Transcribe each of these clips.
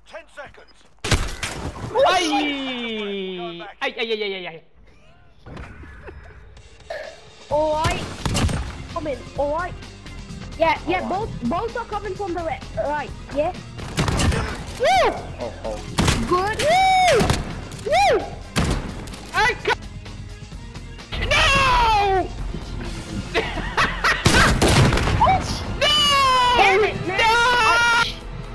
10 seconds. Ay! Ay. Alright. Come in, alright. Yeah, both are coming from the right, yeah? Woo! Oh. Good. Woo! Woo! I can't. No! No! Damn it, man! No!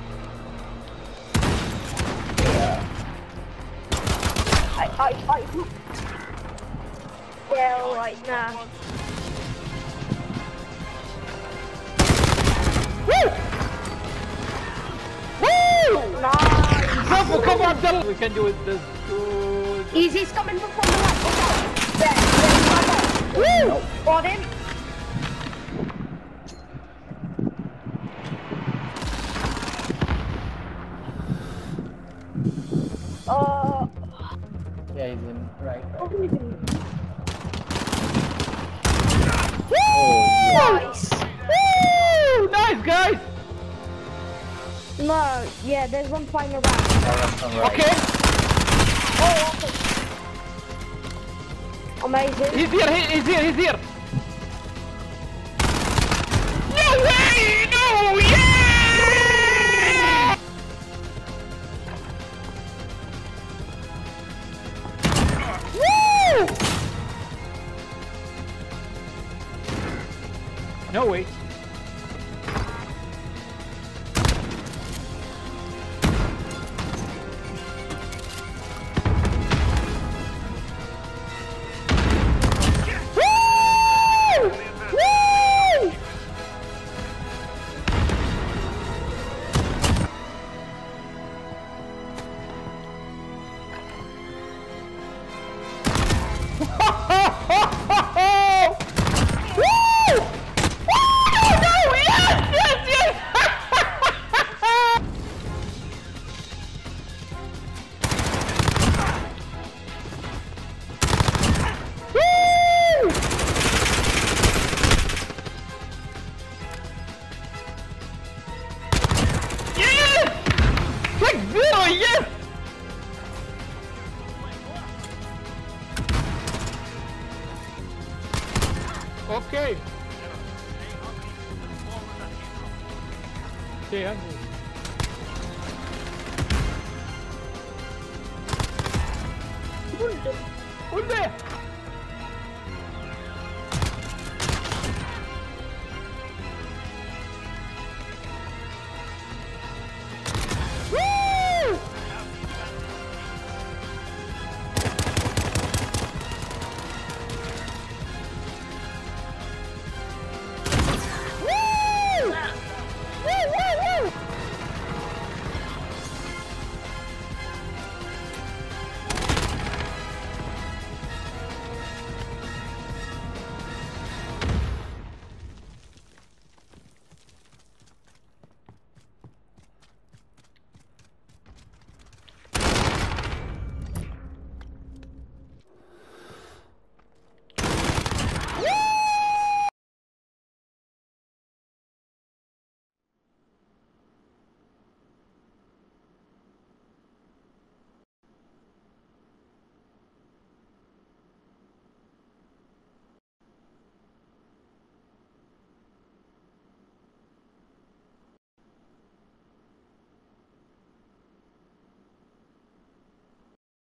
Yeah, alright, nah. Woo! Woo! Nice! Come on, double! We can do it this good. Easy's coming from the right. There. Woo! Got him. Yeah, he's in right. Nice. Woo! Nice, guys! No, yeah, there's one final round. Okay. Oh, okay. Amazing. He's here. No way! No! Yeah! Woo! No way. Yes! Okay. Yeah. Unde?